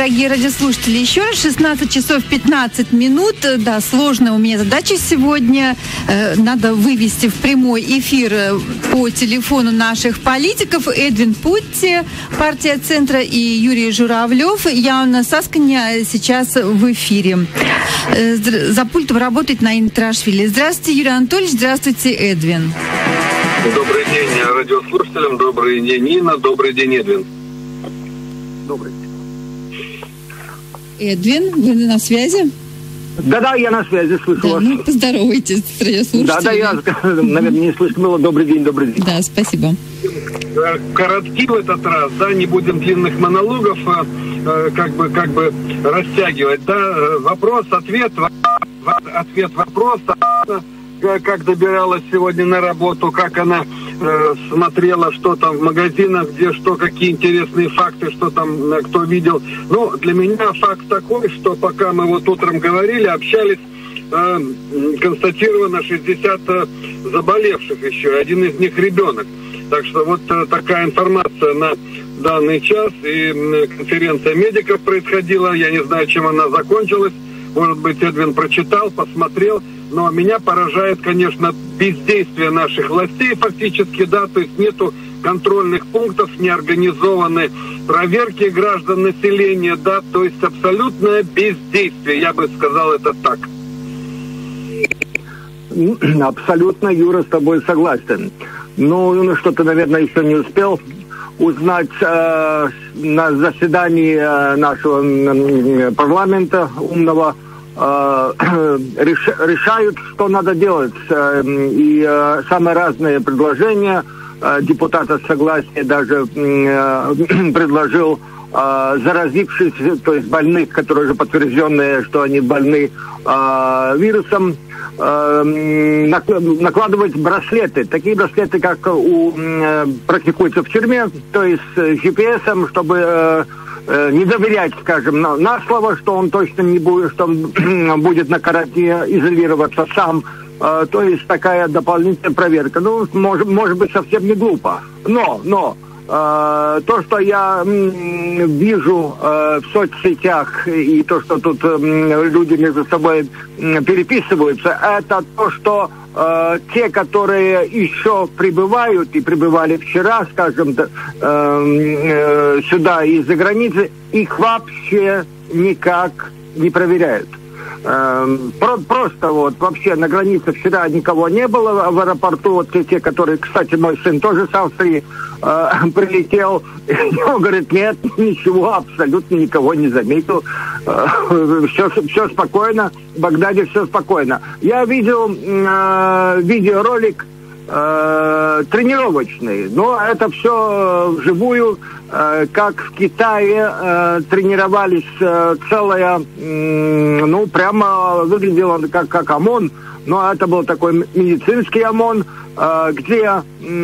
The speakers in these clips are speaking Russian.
дорогие радиослушатели. Еще раз 16 часов 15 минут. Да, сложная у меня задача сегодня. Надо вывести в прямой эфир по телефону наших политиков. Эдвин Путти, партия Центра, и Юрий Журавлев. Яна Сасканя сейчас в эфире. За пультом работает Наина Трашвили. Здравствуйте, Юрий Анатольевич. Здравствуйте, Эдвин. Добрый день радиослушателям. Добрый день, Нина. Добрый день, Эдвин. Добрый день. Эдвин, вы на связи? Да, я на связи, слышу вас. Ну, поздоровайтесь с радиослушателями. Да, я, наверное, не слышно было. Добрый день. Да, спасибо. Коротки в этот раз, да, не будем длинных монологов как бы растягивать, да. Вопрос-ответ, вопрос. Как добиралась сегодня на работу, как она смотрела, что там в магазинах, где что, какие интересные факты, что там кто видел. Ну, для меня факт такой, что пока мы вот утром говорили, общались, констатировано 60 заболевших еще, один из них ребенок. Так что вот такая информация на данный час. И конференция медиков происходила, я не знаю, чем она закончилась. Может быть, Эдвин прочитал, посмотрел. Но меня поражает, конечно, бездействие наших властей фактически, да, то есть нету контрольных пунктов, не организованы проверки граждан населения, да, то есть абсолютное бездействие, я бы сказал это так. Абсолютно, Юра, с тобой согласен. Ну, что-то, наверное, еще не успел узнать на заседании нашего парламента умного. Решают, что надо делать. И самые разные предложения. Депутат согласия даже предложил заразившихся, то есть больных, которые уже подтвержденные, что они больны вирусом, накладывать браслеты. Такие браслеты, как практикуются в тюрьме, то есть с GPS, чтобы не доверять, скажем, на слово, что он точно не будет, что он будет на карантине изолироваться сам. То есть такая дополнительная проверка. Ну, может быть, совсем не глупо. Но то, что я вижу в соцсетях и то, что тут люди между собой переписываются, это то, что те, которые еще прибывают и прибывали вчера, скажем, сюда из-за границы, их вообще никак не проверяют. Просто вот вообще на границе вчера никого не было, в аэропорту вот те, которые, кстати, мой сын тоже с Австрии прилетел, и он говорит, нет, ничего, абсолютно никого не заметил, все спокойно, в Багдаде все спокойно. Я видел видеоролик тренировочный, но это все вживую, как в Китае тренировались целая, ну, прямо выглядело как ОМОН, но это был такой медицинский ОМОН, где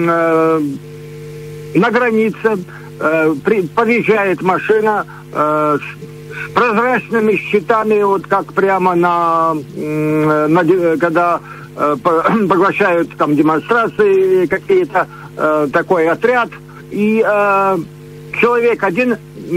на границе подъезжает машина с прозрачными щитами, вот как прямо когда поглощают там демонстрации какие-то, такой отряд, и человек один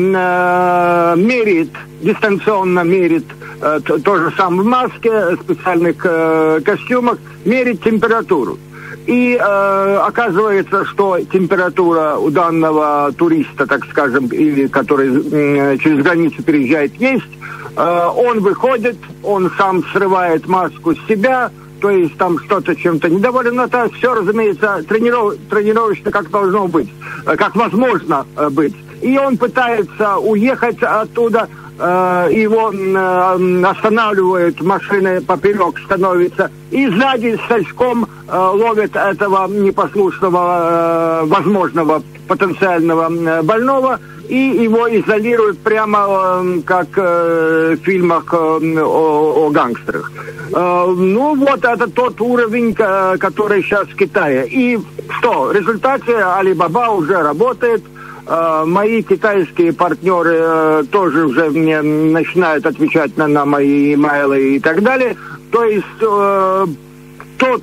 дистанционно мерит, тоже сам в маске, специальных костюмах, мерит температуру. И оказывается, что температура у данного туриста, так скажем, или который через границу переезжает, есть. Он выходит, он сам срывает маску с себя, то есть там что-то чем-то недоволен, но это все, разумеется, тренировочно как должно быть, как возможно быть. И он пытается уехать оттуда, его останавливают, машины поперек становятся, и сзади с сачком ловят этого непослушного, возможного потенциального больного, и его изолируют прямо как в фильмах о гангстерах. Ну, вот это тот уровень, который сейчас в Китае. И что? В результате Алибаба уже работает. Мои китайские партнеры тоже уже мне начинают отвечать на мои имейлы и так далее. То есть тот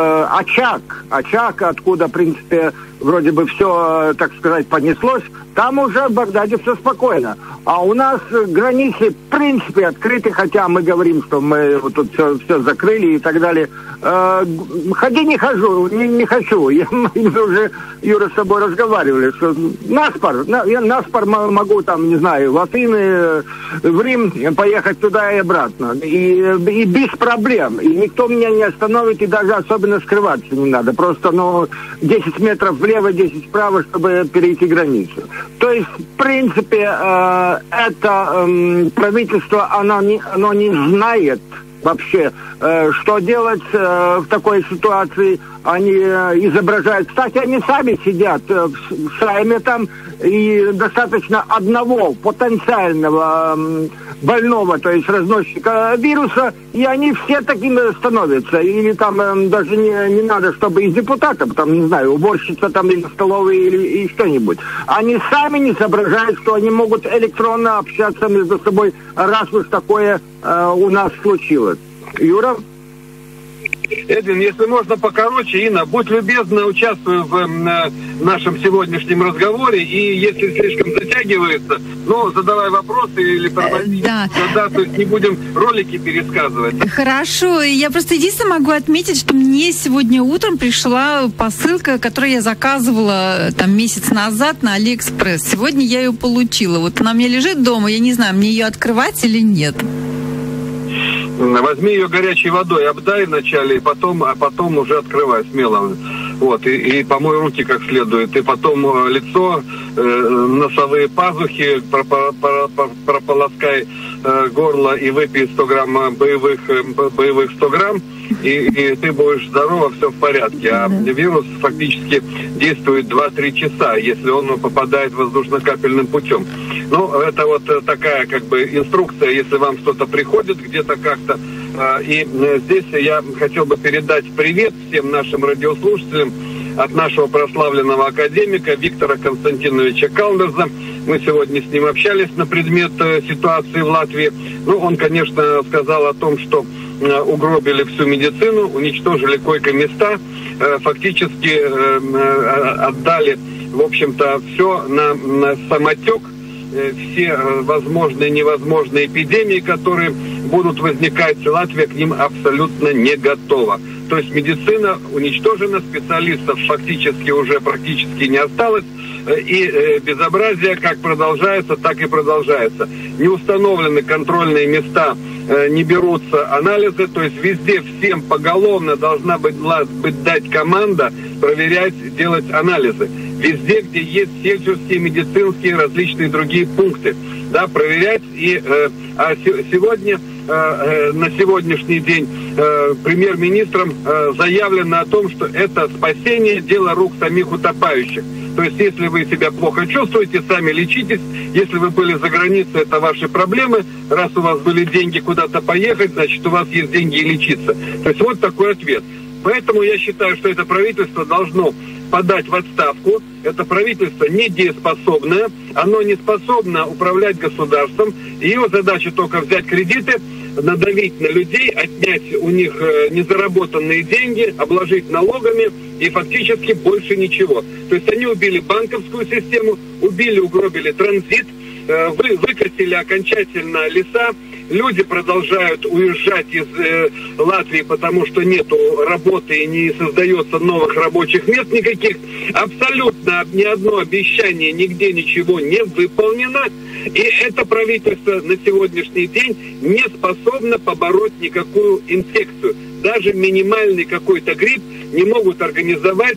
очаг, откуда, в принципе, вроде бы все, так сказать, понеслось, там уже в Багдаде все спокойно. А у нас границы, в принципе, открыты, хотя мы говорим, что мы вот тут все закрыли и так далее. Ходи не хожу, не хочу. Мы уже, Юра, с тобой разговаривали, что наспор могу там, не знаю, в Афины, в Рим поехать туда и обратно. И без проблем. И никто меня не остановит, и даже особенно скрываться не надо. Просто, 10 метров влево, 10 вправо, чтобы перейти границу. То есть, в принципе, это правительство, оно не знает вообще, что делать в такой ситуации. Они изображают. Кстати, они сами сидят в Сайме там, и достаточно одного потенциального больного, то есть разносчика вируса, и они все такими становятся. Или там даже не надо, чтобы из депутатов, там, не знаю, уборщица там или столовой или что-нибудь. Они сами не соображают, что они могут электронно общаться между собой, раз уж такое у нас случилось. Юра? Эдвин, если можно покороче, Инна, будь любезна, участвуй в нашем сегодняшнем разговоре, и если слишком затягивается, задавай вопросы или проводи. Да, то есть не будем ролики пересказывать. Хорошо, я просто единственное могу отметить, что мне сегодня утром пришла посылка, которую я заказывала там месяц назад на Алиэкспресс. Сегодня я ее получила. Вот она у меня лежит дома, я не знаю, мне ее открывать или нет. Возьми ее горячей водой, обдай вначале, а потом уже открывай смело. Вот, и помой руки как следует, и потом лицо, носовые пазухи, прополоскай горло и выпей 100 грамм боевых 100 грамм, и ты будешь здорова, все в порядке. А вирус фактически действует 2-3 часа, если он попадает воздушно-капельным путем. Это вот такая инструкция, если вам что-то приходит где-то как-то. И здесь я хотел бы передать привет всем нашим радиослушателям от нашего прославленного академика Виктора Константиновича Калдерза. Мы сегодня с ним общались на предмет ситуации в Латвии. Он, конечно, сказал о том, что угробили всю медицину, уничтожили койко-места, фактически отдали, в общем-то, все на самотек. Все возможные и невозможные эпидемии, которые будут возникать, Латвия к ним абсолютно не готова. То есть медицина уничтожена, специалистов фактически уже практически не осталось, и безобразие как продолжается, так и продолжается. Не установлены контрольные места, не берутся анализы, то есть везде всем поголовно должна быть дать команда проверять, делать анализы. Везде, где есть фельдшерские, медицинские, различные другие пункты, проверять. А сегодня, на сегодняшний день, премьер-министром заявлено о том, что это спасение, дело рук самих утопающих. То есть, если вы себя плохо чувствуете, сами лечитесь. Если вы были за границей, это ваши проблемы. Раз у вас были деньги куда-то поехать, значит, у вас есть деньги и лечиться. То есть, вот такой ответ. Поэтому я считаю, что это правительство должно подать в отставку. Это правительство недееспособное, оно не способно управлять государством. Его задача только взять кредиты, надавить на людей, отнять у них незаработанные деньги, обложить налогами и фактически больше ничего. То есть они убили банковскую систему, угробили транзит, выкосили окончательно леса. Люди продолжают уезжать из Латвии, потому что нету работы и не создается новых рабочих мест никаких. Абсолютно ни одно обещание, нигде ничего не выполнено. И это правительство на сегодняшний день не способно побороть никакую инфекцию. Даже минимальный какой-то грипп не могут организовать,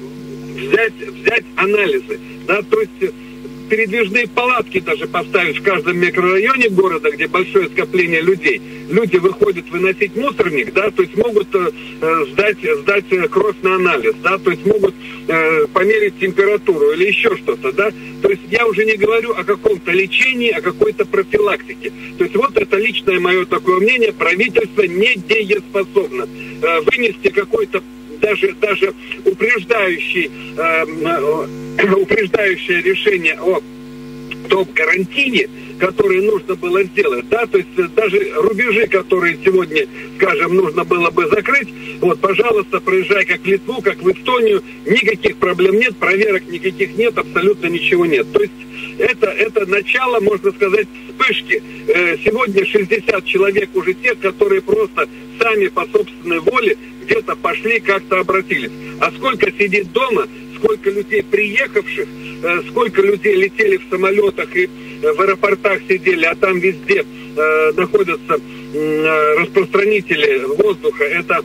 взять анализы. То есть передвижные палатки даже поставить в каждом микрорайоне города, где большое скопление людей. Люди выходят выносить мусорник, то есть могут сдать кровь на анализ, то есть могут померить температуру или еще что-то, То есть я уже не говорю о каком-то лечении, о какой-то профилактике. То есть вот это личное мое такое мнение, правительство недееспособно вынести какой-то даже упреждающее решение о том карантине, который нужно было сделать, да, то есть даже рубежи, которые сегодня, скажем, нужно было бы закрыть, вот, пожалуйста, проезжай как в Литву, как в Эстонию, никаких проблем нет, проверок никаких нет, абсолютно ничего нет. То есть это начало, можно сказать, вспышки. Сегодня 60 человек уже тех, которые просто сами по собственной воле где-то пошли, как-то обратились. А сколько сидит дома, сколько людей приехавших, сколько людей летели в самолетах и в аэропортах сидели, а там везде находятся распространители воздуха. Это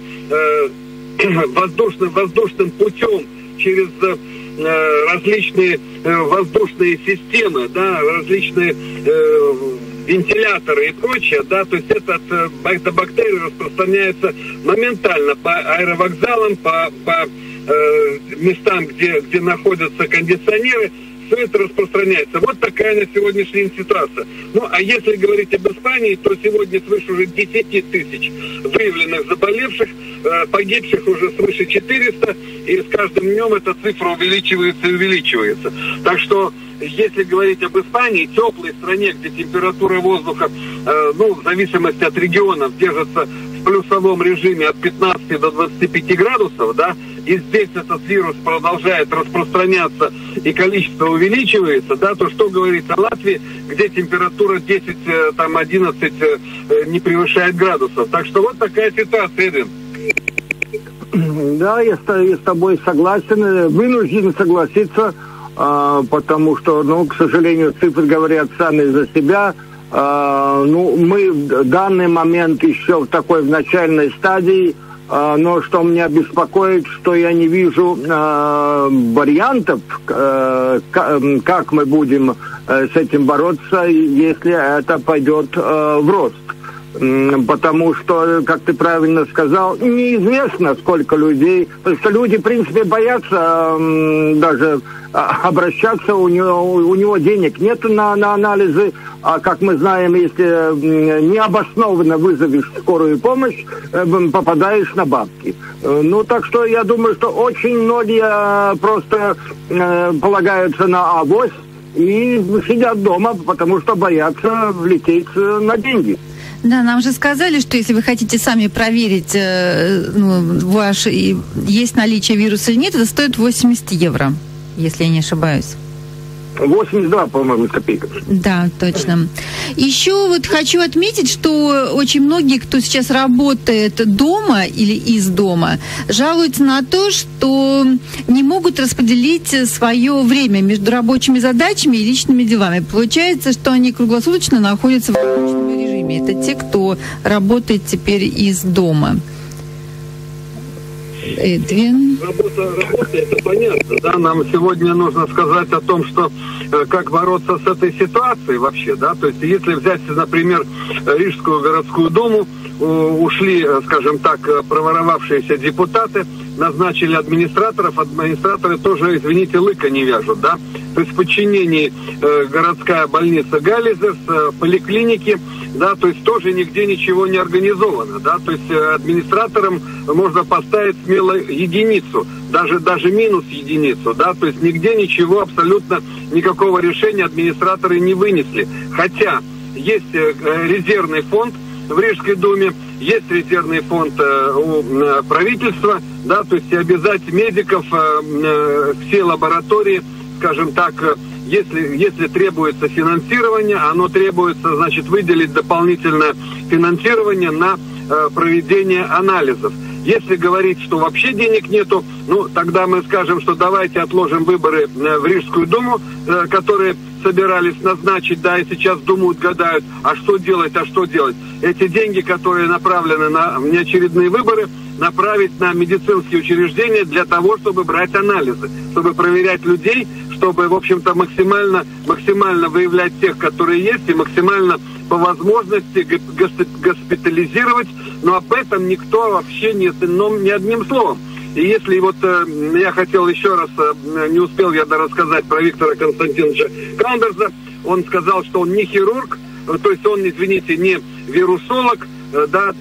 воздушным путем через различные воздушные системы, да, различные вентиляторы и прочее, да, то есть эта бактерия распространяется моментально по аэровокзалам, по местам, где находятся кондиционеры, все это распространяется. Вот такая на сегодняшний день ситуация. Ну, а если говорить об Испании, то сегодня свыше уже 10 тысяч выявленных заболевших, погибших уже свыше 400, и с каждым днем эта цифра увеличивается и увеличивается. Так что, если говорить об Испании, теплой стране, где температура воздуха, в зависимости от регионов, держится в плюсовом режиме от 15 до 25 градусов, да, и здесь этот вирус продолжает распространяться и количество увеличивается, да, то что говорить о Латвии, где температура 10-11 не превышает градусов. Так что вот такая ситуация, Эдвин. Да, я с тобой согласен, вынужден согласиться, потому что, к сожалению, цифры говорят сами за себя. Мы в данный момент еще в такой начальной стадии, но что меня беспокоит, что я не вижу вариантов, как мы будем с этим бороться, если это пойдет в рост. Потому что, как ты правильно сказал, неизвестно, сколько людей. Потому что люди, в принципе, боятся даже обращаться, у него денег нет на анализы. А как мы знаем, если необоснованно вызовешь скорую помощь, попадаешь на бабки. Так что я думаю, что очень многие просто полагаются на авось и сидят дома, потому что боятся влететь на деньги. Да, нам же сказали, что если вы хотите сами проверить, есть наличие вируса или нет, это стоит 80 евро, если я не ошибаюсь. 82, по-моему, с копейками. Да, точно. Еще хочу отметить, что очень многие, кто сейчас работает дома или из дома, жалуются на то, что не могут распределить свое время между рабочими задачами и личными делами. Получается, что они круглосуточно находятся в рабочем режиме. Это те, кто работает теперь из дома. Эдвин. Работа, это понятно, да, нам сегодня нужно сказать о том, что как бороться с этой ситуацией вообще, да, то есть если взять, например, Рижскую городскую думу, ушли, скажем так, проворовавшиеся депутаты, назначили админисраторы тоже, извините, лыка не вяжут, да, то есть в подчинении городская больница Галлизерс, поликлиники, да, то есть тоже нигде ничего не организовано, да, то есть администраторам можно поставить смело единицу, даже минус единицу, да, то есть нигде ничего, абсолютно никакого решения администраторы не вынесли, хотя есть резервный фонд в Рижской думе, есть резервный фонд у правительства, да, то есть обязать медиков, все лаборатории, скажем так, если требуется финансирование, оно требуется, значит, выделить дополнительное финансирование на проведение анализов. Если говорить, что вообще денег нету, тогда мы скажем, что давайте отложим выборы в Рижскую думу, которые собирались назначить, да, и сейчас думают, гадают, а что делать. Эти деньги, которые направлены на внеочередные выборы, направить на медицинские учреждения для того, чтобы брать анализы, чтобы проверять людей, чтобы, в общем-то, максимально выявлять тех, которые есть, и максимально по возможности госпитализировать, но об этом никто вообще ни одним словом. И если я хотел еще раз, не успел я рассказать про Виктора Константиновича Кандерса, он сказал, что он не хирург, то есть он, извините, не вирусолог, да,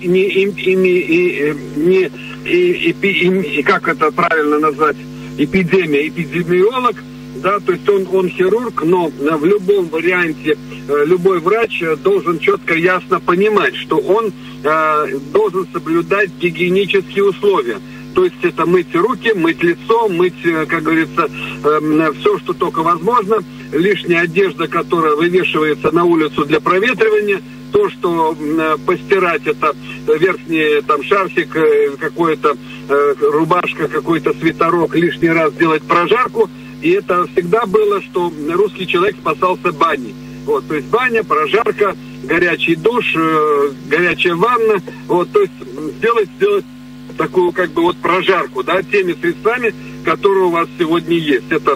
как это правильно назвать, эпидемиолог, да, то есть он хирург, но в любом варианте любой врач должен четко, ясно понимать, что он должен соблюдать гигиенические условия. То есть это мыть руки, мыть лицо, мыть, как говорится, все, что только возможно. Лишняя одежда, которая вывешивается на улицу для проветривания. То, что постирать, это верхний там шарфик, какой-то рубашка, какой-то свитерок, лишний раз делать прожарку. И это всегда было, что русский человек спасался баней. Вот, то есть баня, прожарка, горячий душ, горячая ванна. Вот, то есть сделать такую как бы вот прожарку, да, теми средствами, которые у вас сегодня есть. Это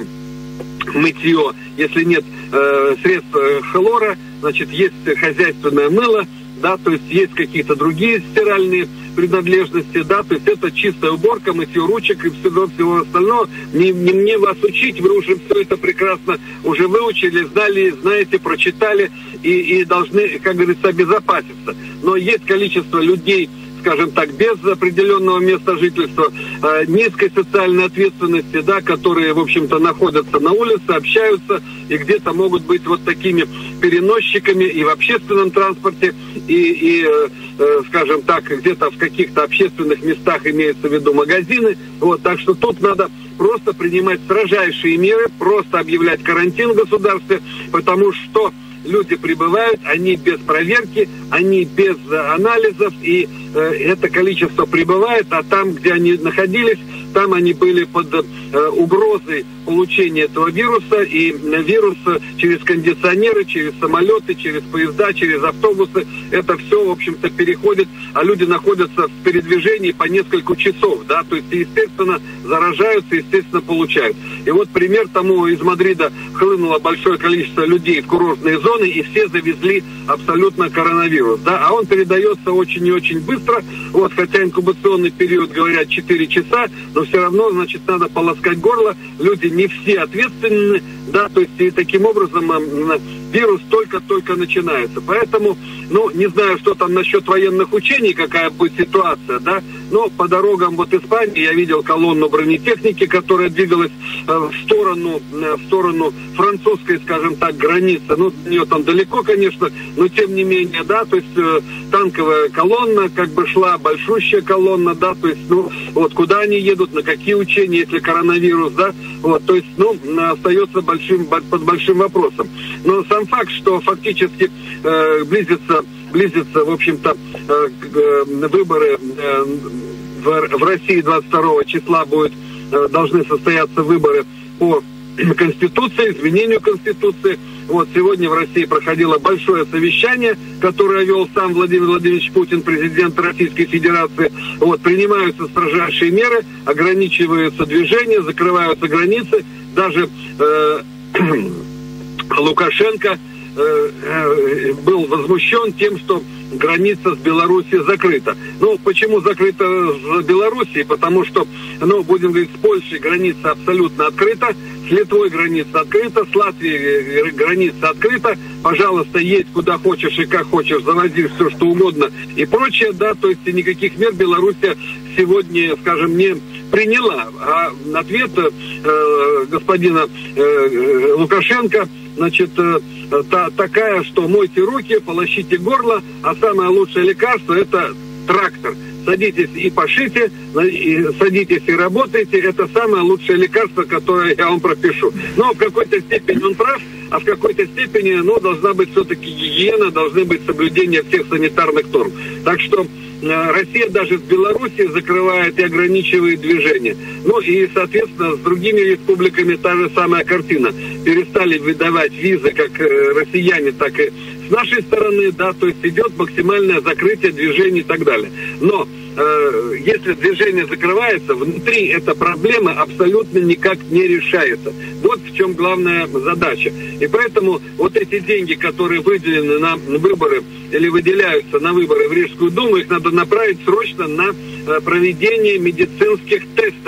мытье, если нет средств хлора, значит, есть хозяйственное мыло, да, то есть есть какие-то другие стиральные принадлежности, да, то есть это чистая уборка, мытье ручек и всего остального. Не мне вас учить, вы уже все это прекрасно уже выучили, знали, знаете, прочитали и должны, как говорится, обезопаситься. Но есть количество людей, скажем так, без определенного места жительства, низкой социальной ответственности, да, которые, в общем-то, находятся на улице, общаются и где-то могут быть вот такими переносчиками и в общественном транспорте, и скажем так, где-то в каких-то общественных местах имеется в виду магазины. Вот, так что тут надо просто принимать строжайшие меры, просто объявлять карантин в государстве, потому что люди прибывают, они без проверки, они без анализов, и это количество прибывает, а там, где они находились, там они были под угрозой получения этого вируса, и вирус через кондиционеры, через самолеты, через поезда, через автобусы, это все, в общем-то, переходит, а люди находятся в передвижении по несколько часов, да, то есть, естественно, заражаются, естественно, получают. И вот пример тому: из Мадрида хлынуло большое количество людей в курортные зоны, и все завезли абсолютно коронавирус, да, а он передается очень и очень быстро, вот, хотя инкубационный период, говорят, 4 часа, но все равно, значит, надо полоскать горло, люди не все ответственны, да, то есть и таким образом вирус только-только начинается. Поэтому, ну, не знаю, что там насчет военных учений, какая будет ситуация, да, но по дорогам вот Испании я видел колонну бронетехники, которая двигалась в сторону французской, скажем так, границы. Ну, до нее там далеко, конечно, но тем не менее, да, то есть танковая колонна как бы шла, большущая колонна, да, то есть, ну, вот куда они едут, на какие учения, если коронавирус, да, вот, то есть, ну, остается под большим вопросом. Но сам факт, что фактически близится, в общем-то, выборы в России 22 числа должны состояться выборы по Конституции, изменению Конституции. Вот сегодня в России проходило большое совещание, которое вел сам Владимир Владимирович Путин, президент Российской Федерации. Вот, принимаются строжайшие меры, ограничиваются движения, закрываются границы. Даже Лукашенко был возмущен тем, что граница с Белоруссией закрыта. Ну, почему закрыта с Белоруссией? Потому что, ну, будем говорить, с Польшей граница абсолютно открыта, с Литвой граница открыта, с Латвией граница открыта. Пожалуйста, едь куда хочешь и как хочешь, завози все, что угодно и прочее, да, то есть никаких мер Белоруссия сегодня, скажем, не приняла. А ответ господина Лукашенко, значит, такая, что мойте руки, полощите горло, а самое лучшее лекарство — это трактор. Садитесь и пашите, и садитесь и работайте. Это самое лучшее лекарство, которое я вам пропишу. Но в какой-то степени он прав, а в какой-то степени, ну, должна быть все-таки гигиена, должны быть соблюдение всех санитарных норм. Так что Россия даже с Белоруссией закрывает и ограничивает движение. Ну и, соответственно, с другими республиками та же самая картина. Перестали выдавать визы как россияне, так и с нашей стороны, да, то есть идет максимальное закрытие движений и так далее. Но если движение закрывается, внутри эта проблема абсолютно никак не решается. Вот в чем главная задача. И поэтому вот эти деньги, которые выделены на выборы или выделяются на выборы в Рижскую думу, их надо направить срочно на проведение медицинских тестов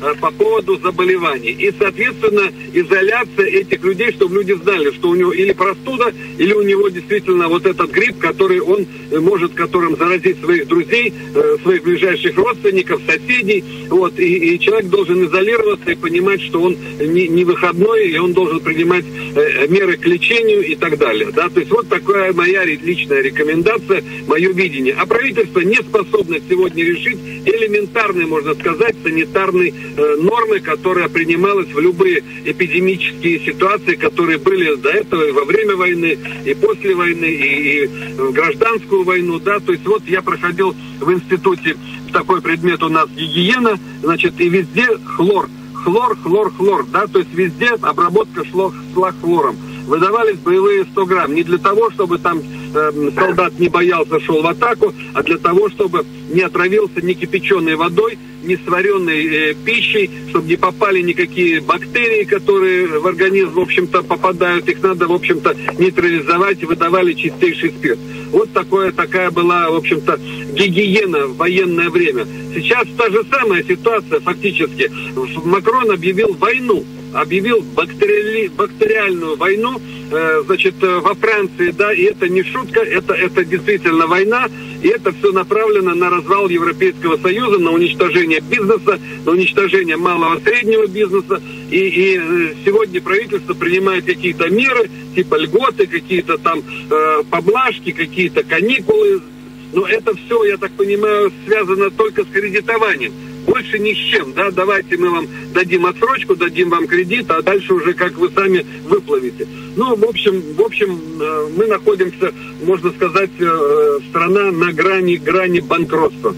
по поводу заболеваний. И, соответственно, изоляция этих людей, чтобы люди знали, что у него или простуда, или у него действительно вот этот грипп, который он может которым заразить своих друзей, своих ближайших родственников, соседей. Вот, и человек должен изолироваться и понимать, что он не выходной, и он должен принимать меры к лечению и так далее. Да? То есть вот такая моя личная рекомендация, мое видение. А правительство не способно сегодня решить элементарные, можно сказать, санитарные нормы, которые принималась в любые эпидемические ситуации, которые были до этого и во время войны, и после войны, и в гражданскую войну, да, то есть вот я проходил в институте такой предмет у нас гигиена, значит, и везде хлор, да, то есть везде обработка шла хлором. Выдавались боевые 100 грамм. Не для того, чтобы там солдат не боялся, шел в атаку, а для того, чтобы не отравился ни кипяченой водой, ни сваренной пищей, чтобы не попали никакие бактерии, которые в организм, в общем-то, попадают. Их надо, в общем-то, нейтрализовать, и выдавали чистейший спирт. Вот такая была, в общем-то, гигиена в военное время. Сейчас та же самая ситуация фактически. Макрон объявил войну. Объявил бактериальную войну, значит, во Франции, да, и это не шутка, это действительно война, и это все направлено на развал Европейского Союза, на уничтожение бизнеса, на уничтожение малого и среднего бизнеса, и сегодня правительство принимает какие-то меры, типа льготы, какие-то там поблажки, какие-то каникулы, но это все, я так понимаю, связано только с кредитованием. Больше ни с чем, да, давайте мы вам дадим отсрочку, дадим вам кредит, а дальше уже как вы сами выплывете. Ну, в общем, мы находимся, можно сказать, страна на грани банкротства.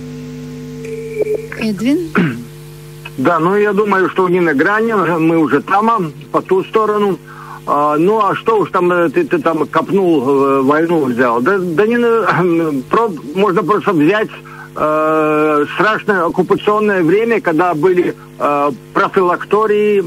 Эдвин? Да, ну я думаю, что не на грани, мы уже там, по ту сторону. Ну, а что уж там, ты там копнул, войну взял. Да не, можно просто взять страшное оккупационное время, когда были профилактории,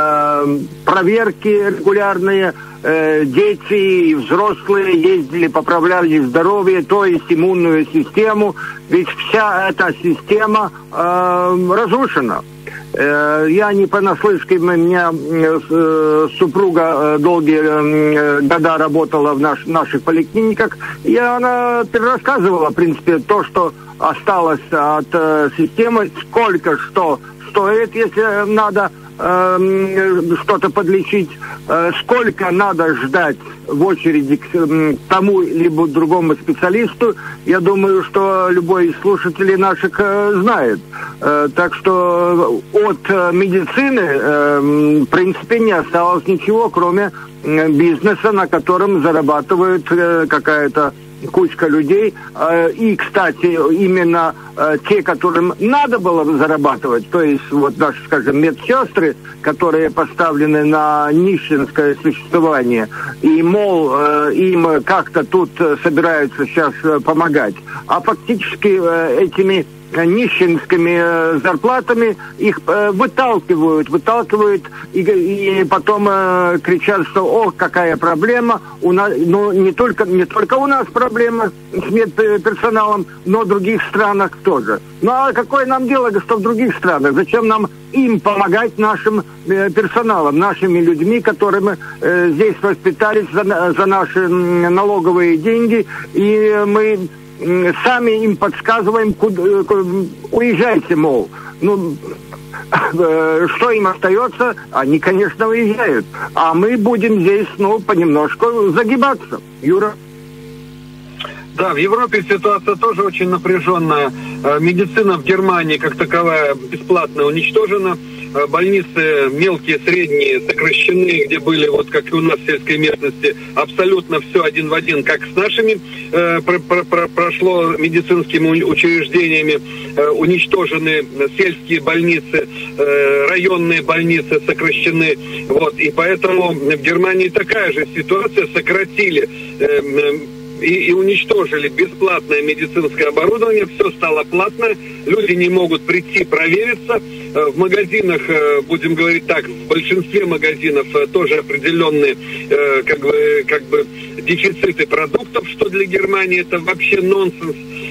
проверки регулярные, дети и взрослые ездили, поправляли здоровье, то есть иммунную систему. Ведь вся эта система разрушена. Я не понаслышке, у меня супруга долгие года работала в наших поликлиниках, и она перерассказывала, в принципе, то, что осталось от системы, сколько что стоит, если надо что-то подлечить, сколько надо ждать в очереди к тому либо другому специалисту, я думаю, что любой из слушателей наших знает. Так что от медицины, в принципе, не осталось ничего, кроме бизнеса, на котором зарабатывает какая-то кучка людей. И, кстати, именно те, которым надо было зарабатывать, то есть вот наши, скажем, медсестры, которые поставлены на нищенское существование, и, мол, им как-то тут собираются сейчас помогать. А фактически этими нищенскими зарплатами их выталкивают и потом кричат, что ох, какая проблема, у нас, ну, не только у нас проблема с медперсоналом, но в других странах тоже. Ну а какое нам дело, что в других странах? Зачем нам им помогать, нашим персоналом, нашими людьми, которыми здесь воспитались за наши налоговые деньги, и мы сами им подсказываем, куда уезжайте, мол. Ну, что им остается? Они, конечно, уезжают. А мы будем здесь, понемножку загибаться. Юра? Да, в Европе ситуация тоже очень напряженная. Медицина в Германии, как таковая, бесплатно уничтожена. Больницы мелкие, средние сокращены, где были, вот как и у нас в сельской местности, абсолютно все один в один, как с нашими прошло медицинскими учреждениями, уничтожены сельские больницы, районные больницы сокращены, вот, и поэтому в Германии такая же ситуация, сократили и уничтожили бесплатное медицинское оборудование, все стало платно, люди не могут прийти провериться. В магазинах, будем говорить так, в большинстве магазинов тоже определенные как бы дефициты продуктов, что для Германии это вообще нонсенс.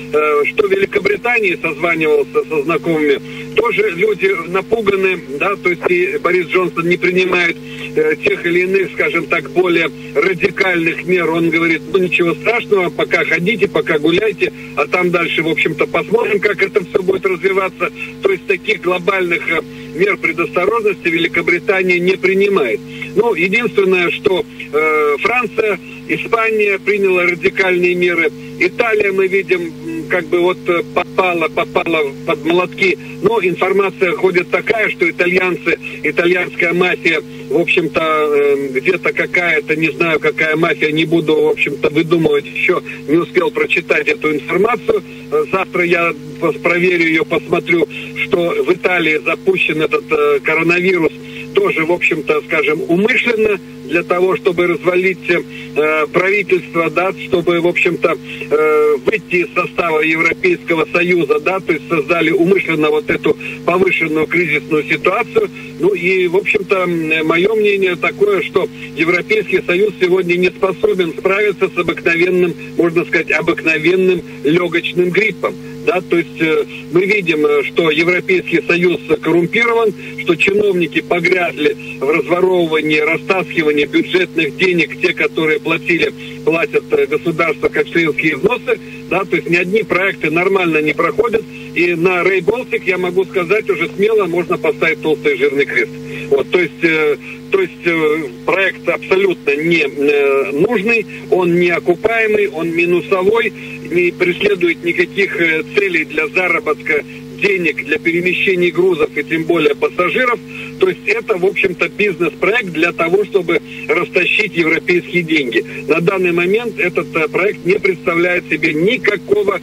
что в Великобритании созванивался со знакомыми, тоже люди напуганы, да, то есть и Борис Джонсон не принимает тех или иных, скажем так, более радикальных мер. Он говорит, ну ничего страшного, пока ходите, пока гуляйте, а там дальше, в общем-то, посмотрим, как это все будет развиваться. То есть таких глобальных мер предосторожности Великобритания не принимает. Ну, единственное, что Франция, Испания приняла радикальные меры. Италия, мы видим, как бы вот попала под молотки. Но информация ходит такая, что итальянская мафия, в общем-то, где-то какая-то, не знаю, какая мафия, не буду, в общем-то, выдумывать еще, не успел прочитать эту информацию. Завтра я проверю ее, посмотрю, что в Италии запущен этот коронавирус тоже, в общем-то, скажем, умышленно для того, чтобы развалить правительство, да, чтобы, в общем-то, выйти из состава Европейского Союза, да, то есть создали умышленно вот эту повышенную кризисную ситуацию. Ну и, в общем-то, мое мнение такое, что Европейский Союз сегодня не способен справиться с обыкновенным, можно сказать, обыкновенным легочным гриппом. Да, то есть мы видим, что Европейский Союз коррумпирован, что чиновники погрязли в разворовывании, растаскивании бюджетных денег, те, которые платят государство как членские взносы, да, то есть ни одни проекты нормально не проходят, и на Rail Baltic, я могу сказать, уже смело можно поставить толстый жирный крест. Вот, то есть проект абсолютно не нужный, он не окупаемый, он минусовой, не преследует никаких целей для заработка денег, для перемещения грузов и тем более пассажиров. То есть это, в общем-то, бизнес-проект для того, чтобы растащить европейские деньги. На данный момент этот проект не представляет себе никакого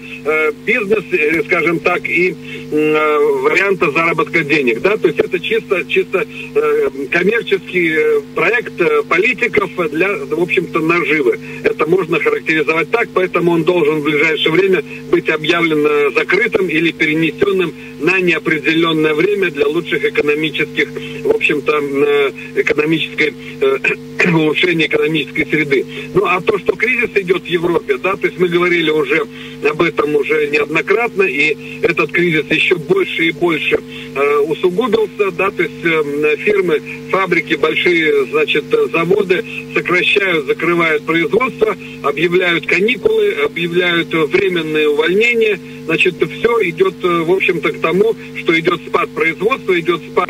бизнеса, скажем так, и варианта заработка денег. Да? То есть это чисто коммерческий проект политиков для, в общем-то, наживы. Это можно характеризовать так, поэтому он должен в ближайшее время быть объявлен закрытым или перенесенным на неопределенное время для лучших экономических, в общем-то, улучшения экономической среды. Ну, а то, что кризис идет в Европе, да, то есть мы говорили уже об этом уже неоднократно, и этот кризис еще больше и больше усугубился, да, то есть фирмы, фабрики, большие, значит, заводы сокращают, закрывают производство, объявляют каникулы, объявляют временные увольнения, значит, все идет, в общем-то, к тому, что идет спад производства, идет спад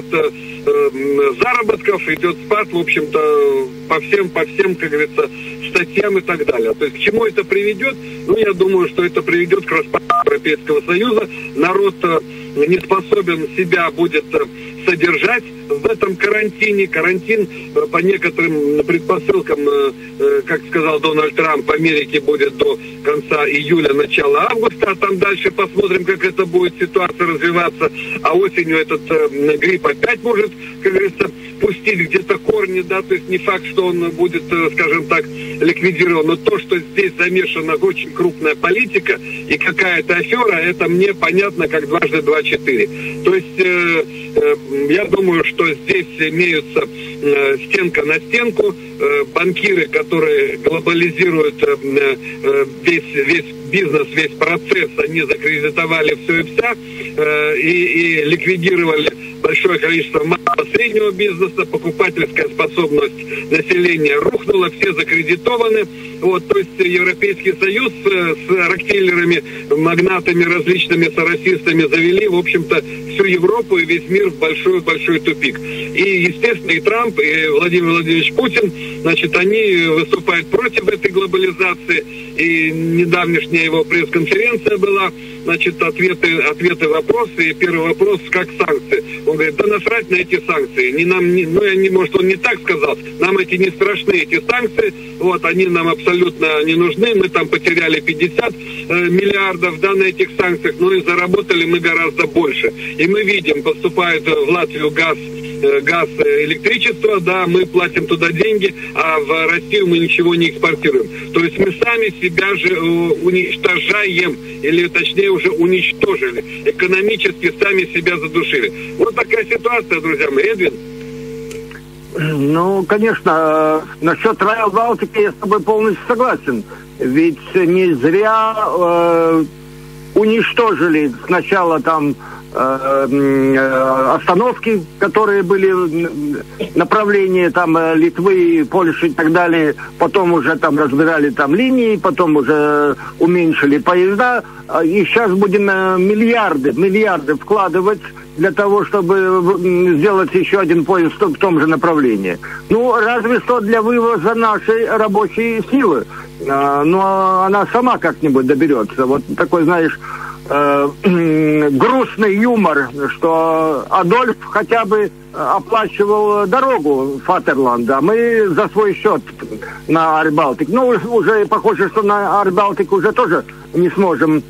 заработков, идет спад, в общем-то, по всем, как говорится, статьям и так далее. То есть к чему это приведет? Ну, я думаю, что это приведет к распаду Европейского Союза. Народ не способен себя будет содержать в этом карантине. Карантин, по некоторым предпосылкам, как сказал Дональд Трамп, в Америке будет до конца июля, начала августа, а там дальше посмотрим, как это будет ситуация развиваться. А осенью этот грипп опять может, как говорится, пустить где-то корни, да, то есть не факт, что он будет, скажем так, ликвидирован, но то, что здесь замешана очень крупная политика и какая-то афера, это мне понятно, как дважды два 4. То есть я думаю, что здесь имеются стенка на стенку, банкиры, которые глобализируют весь бизнес, весь процесс, они закредитовали все и вся, и ликвидировали большое количество малого среднего бизнеса, покупательская способность населения рухнула, все закредитованы. Вот, то есть Европейский Союз с рокфеллерами, магнатами различными, соросистами завели, в общем-то, всю Европу и весь мир в большой-большой тупик. И, естественно, и Трамп, и Владимир Владимирович Путин, значит, они выступают против этой глобализации. И недавнешняя его пресс-конференция была, значит, ответы, вопросы. И первый вопрос, как санкции. Он говорит, да насрать на эти санкции. Может, он не так сказал. Нам эти не страшны, эти санкции. Вот, они нам абсолютно не нужны. Мы там потеряли 50 миллиардов, да, на этих санкциях. Но и заработали мы гораздо больше. И мы видим, поступает в Латвию газ, электричество, да, мы платим туда деньги, а в Россию мы ничего не экспортируем. То есть мы сами себя же уничтожаем, или точнее уже уничтожили. Экономически сами себя задушили. Вот такая ситуация, друзья мои. Эдвин? Ну, конечно, насчет Rail Baltic я с тобой полностью согласен. Ведь не зря уничтожили сначала там остановки, которые были направления там Литвы, Польши и так далее, потом уже там разбирали там линии, потом уже уменьшили поезда, и сейчас будем миллиарды вкладывать для того, чтобы сделать еще один поезд в том же направлении. Ну, разве что для вывоза нашей рабочей силы. Но она сама как-нибудь доберется. Вот такой, знаешь, грустный юмор, что Адольф хотя бы оплачивал дорогу Фатерланда, а мы за свой счет на Арбалтик. Ну, уже похоже, что на Арбалтик уже тоже не сможем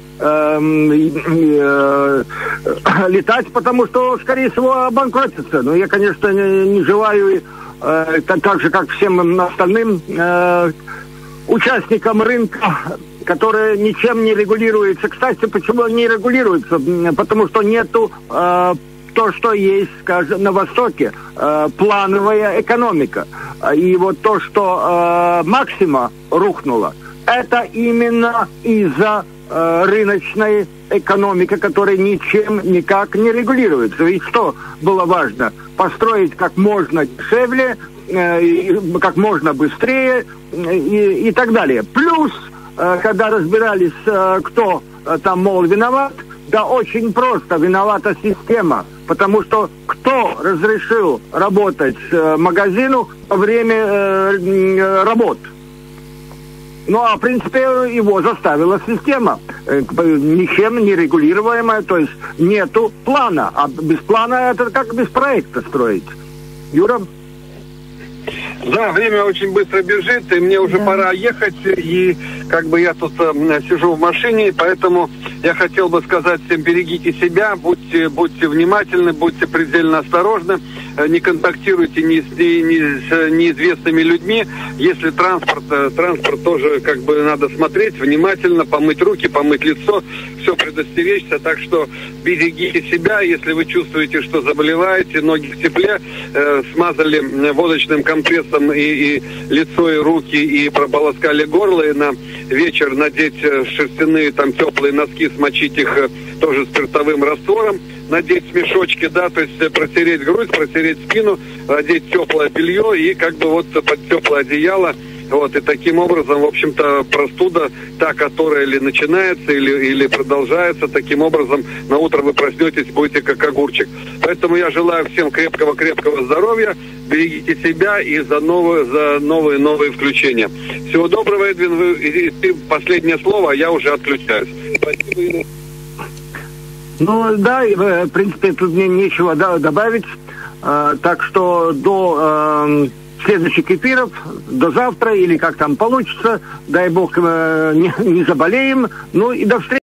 летать, потому что, скорее всего, обанкротится. Но я, конечно, не желаю, так же, как всем остальным участникам рынка, которые ничем не регулируются. Кстати, почему не регулируются? Потому что нету то, что есть, скажем, на Востоке, плановая экономика. И вот то, что Максима рухнула, это именно из-за рыночной экономики, которая ничем никак не регулируется. Ведь что было важно? Построить как можно дешевле, как можно быстрее и так далее. Плюс, когда разбирались, кто там, мол, виноват, да очень просто, виновата система. Потому что кто разрешил работать магазину во время работ? Ну, а в принципе его заставила система, ничем не регулируемая, то есть нету плана. А без плана это как без проекта строить. Юра? Да, время очень быстро бежит, и мне уже пора ехать, и как бы я тут сижу в машине, поэтому я хотел бы сказать всем: берегите себя, будьте внимательны, будьте предельно осторожны, не контактируйте ни с неизвестными людьми. Если транспорт тоже как бы надо смотреть внимательно, помыть руки, помыть лицо, все предостеречься, так что берегите себя. Если вы чувствуете, что заболеваете, ноги в тепле, смазали водочным компрессом и лицо, и руки, и прополоскали горло, и на вечер надеть шерстяные там теплые носки, смочить их тоже спиртовым раствором, надеть мешочки, да, то есть протереть грудь, протереть спину, одеть теплое белье и как бы вот под теплое одеяло. Вот, и таким образом, в общем-то, простуда, та, которая или начинается, или продолжается, таким образом на утро вы проснетесь, будете как огурчик. Поэтому я желаю всем крепкого здоровья, берегите себя и за новые включения. Всего доброго, Эдвин, ты последнее слово, а я уже отключаюсь. Спасибо, Ирина. Ну, да, в принципе, тут мне нечего добавить. Так что до следующих эфиров, до завтра, или как там получится, дай бог, не заболеем. Ну и до встречи.